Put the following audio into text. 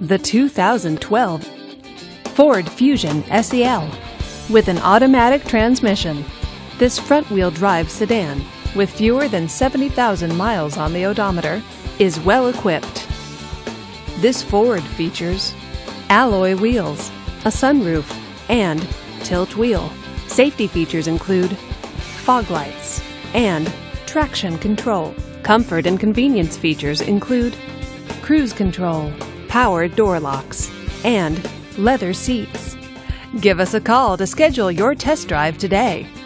The 2012 Ford Fusion SEL. With an automatic transmission, this front-wheel drive sedan, with fewer than 70,000 miles on the odometer, is well equipped. This Ford features alloy wheels, a sunroof, and tilt wheel. Safety features include fog lights and traction control. Comfort and convenience features include cruise control, power door locks, and leather seats. Give us a call to schedule your test drive today.